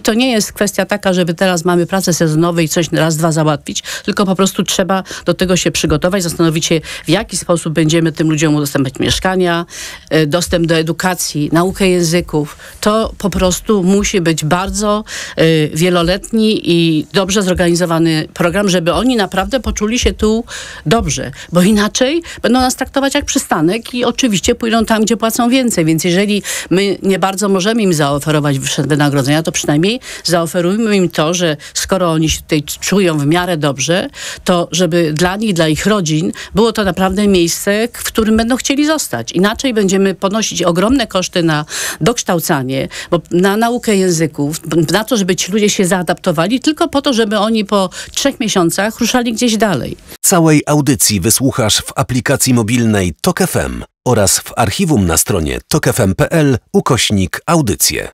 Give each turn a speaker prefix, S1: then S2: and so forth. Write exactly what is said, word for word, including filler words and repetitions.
S1: to nie jest kwestia taka, żeby teraz mamy pracę sezonową i coś raz, dwa załatwić, tylko po prostu trzeba do tego się przygotować, zastanowić się, w jaki sposób będziemy tym ludziom udostępniać mieszkania, dostęp do edukacji, naukę języków. To po prostu musi być bardzo y, wieloletni i dobrze zorganizowany program, żeby oni naprawdę poczuli się tu dobrze, bo inaczej będą nas traktować jak przystanek i oczywiście pójdą tam, gdzie płacą więcej, więc jeżeli my nie bardzo możemy im zaoferować wyższe wynagrodzenia, to przynajmniej zaoferujmy im to, że skoro oni się tutaj czują w miarę dobrze, to żeby dla nich, dla ich rodzin było to naprawdę miejsce, w którym będą chcieli zostać. Inaczej będziemy ponosić ogromne koszty na dokształcanie, bo na naukę języków, na to, żeby ci ludzie się zaadaptowali, tylko po to, żeby oni po trzech miesiącach ruszali gdzieś dalej.
S2: Całej audycji wysłuchasz w aplikacji mobilnej Tok F M oraz w archiwum na stronie tok f m kropka p l ukośnik audycje.